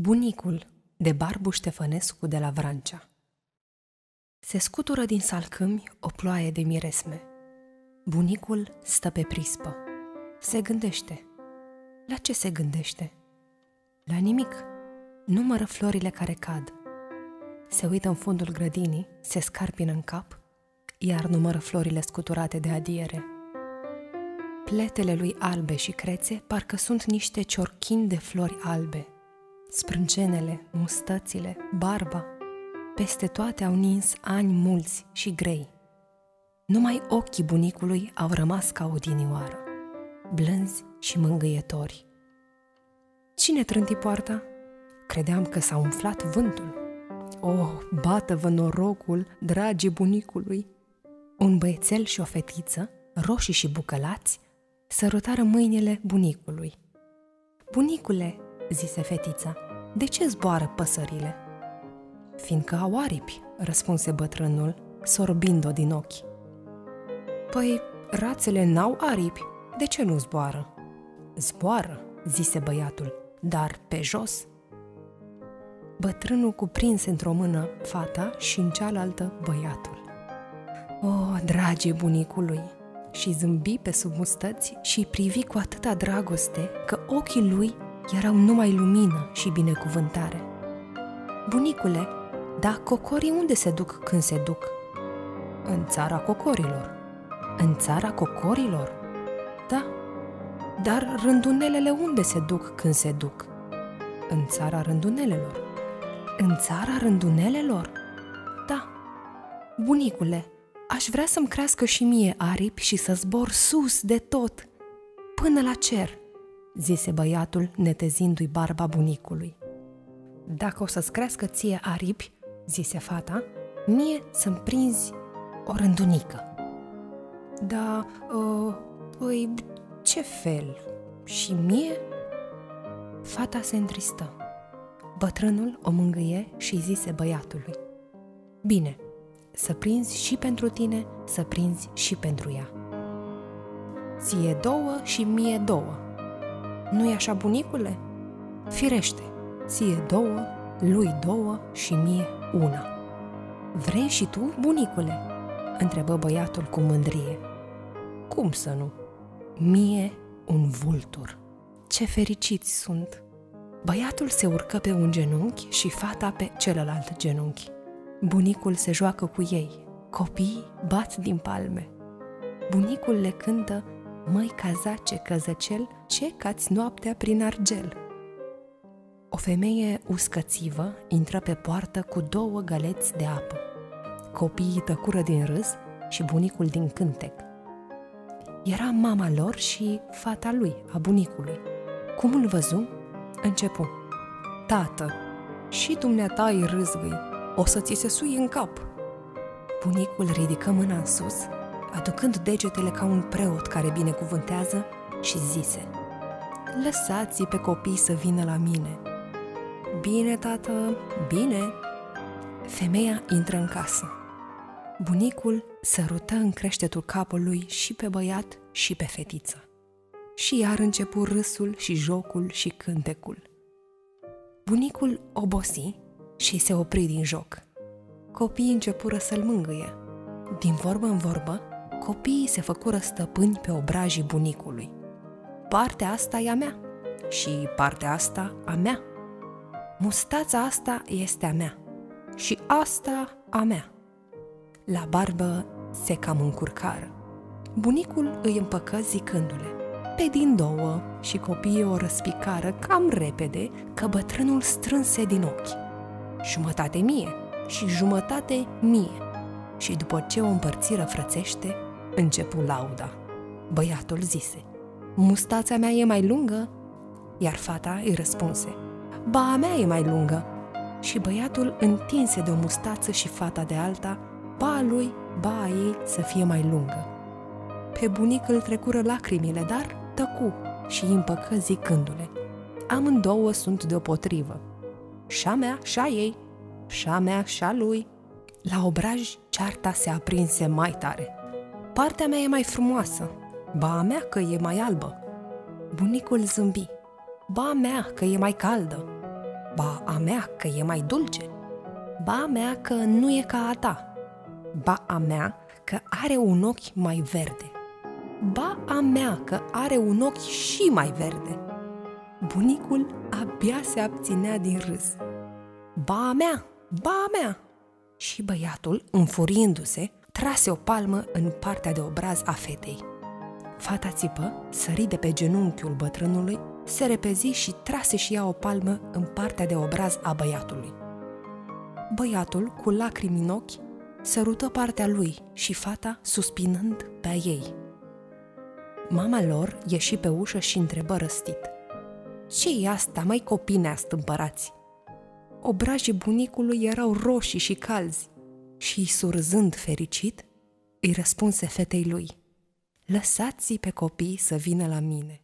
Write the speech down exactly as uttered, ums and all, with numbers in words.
Bunicul, de Barbu Ștefănescu de la Vrancea. Se scutură din salcâmi o ploaie de miresme. Bunicul stă pe prispă. Se gândește. La ce se gândește? La nimic. Numără florile care cad. Se uită în fundul grădinii, se scarpină în cap, iar numără florile scuturate de adiere. Pletele lui albe și crețe parcă sunt niște ciorchini de flori albe. Sprâncenele, mustățile, barba, peste toate au nins ani mulți și grei. Numai ochii bunicului au rămas ca odinioară, blânzi și mângâietori. Cine trânti poarta? Credeam că s-a umflat vântul. Oh, bată-vă norocul, dragii bunicului! Un băiețel și o fetiță, roșii și bucălați, sărutară mâinile bunicului. Bunicule, zise fetița, de ce zboară păsările? Fiindcă au aripi, răspunse bătrânul, sorbind-o din ochi. Păi, rațele n-au aripi, de ce nu zboară? Zboară, zise băiatul, dar pe jos. Bătrânul cuprinse într-o mână fata și în cealaltă băiatul. O, dragii bunicului! Și zâmbi pe sub mustăți și privi cu atâta dragoste că ochii lui erau numai lumină și binecuvântare. Bunicule, dar cocorii unde se duc când se duc? În țara cocorilor. În țara cocorilor? Da. Dar rândunelele unde se duc când se duc? În țara rândunelelor. În țara rândunelelor? Da. Bunicule, aș vrea să-mi crească și mie aripi și să zbor sus de tot, până la cer, zise băiatul, netezindu-i barba bunicului. Dacă o să-ți crească ție aripi, zise fata, mie să-mi prinzi o rândunică. Da, uh, păi, ce fel? Și mie? Fata se întristă. Bătrânul o mângâie și zise băiatului, bine, să prinzi și pentru tine, să prinzi și pentru ea. Ție două și mie două. Nu-i așa, bunicule? Firește, ție două, lui două și mie una. Vrei și tu, bunicule? Întrebă băiatul cu mândrie. Cum să nu? Mie un vultur. Ce fericiți sunt! Băiatul se urcă pe un genunchi și fata pe celălalt genunchi. Bunicul se joacă cu ei, copiii bat din palme. Bunicul le cântă, măi cazace, căzăcel, ce cați noaptea prin argel. O femeie uscățivă intră pe poartă cu două galeți de apă. Copiii tăcură din râs și bunicul din cântec. Era mama lor și fata lui, a bunicului. Cum îl văzu, începu. Tată, și dumneata-i râzgâi, o să ți se suie în cap. Bunicul ridică mâna în sus, aducând degetele ca un preot care binecuvântează și zise, lăsați-i pe copii să vină la mine. Bine, tată, bine. Femeia intră în casă. Bunicul sărută în creștetul capului și pe băiat și pe fetiță. Și iar începu râsul și jocul și cântecul. Bunicul obosi și se opri din joc. Copiii începură să-l mângâie. Din vorbă în vorbă, copiii se făcură stăpâni pe obrajii bunicului. Partea asta e a mea și partea asta a mea. Mustața asta este a mea și asta a mea. La barbă se cam încurcară. Bunicul îi împăcă zicându-le, pe din două, și copiii o răspicară cam repede că bătrânul strânse din ochi. Jumătate mie și jumătate mie. Și după ce o împărțiră frățește, începu lauda. Băiatul zise, mustața mea e mai lungă? Iar fata îi răspunse, ba, a mea e mai lungă. Și băiatul întinse de o mustață și fata de alta, ba a lui, ba a ei să fie mai lungă. Pe bunic îl trecură lacrimile, dar tăcu și îi împăcă zicându-le, amândouă sunt deopotrivă. Și-a mea, și-a ei, și-a mea, și-a lui. La obraj, cearta se aprinse mai tare. Partea mea e mai frumoasă, ba a mea că e mai albă. Bunicul zâmbi, ba a mea că e mai caldă. Ba a mea că e mai dulce. Ba a mea că nu e ca a ta. Ba a mea că are un ochi mai verde. Ba a mea că are un ochi și mai verde. Bunicul abia se abținea din râs. Ba a mea, ba a mea! Și băiatul, înfuriindu-se, trase o palmă în partea de obraz a fetei. Fata țipă, sări de pe genunchiul bătrânului, se repezi și trase și ea o palmă în partea de obraz a băiatului. Băiatul, cu lacrimi în ochi, sărută partea lui și fata suspinând pe a ei. Mama lor ieși pe ușă și întrebă răstit: „Ce-i asta, măi copii neastâmpărați?” Obrajii bunicului erau roșii și calzi și, surzând fericit, îi răspunse fetei lui: „Lăsați-i pe copii să vină la mine.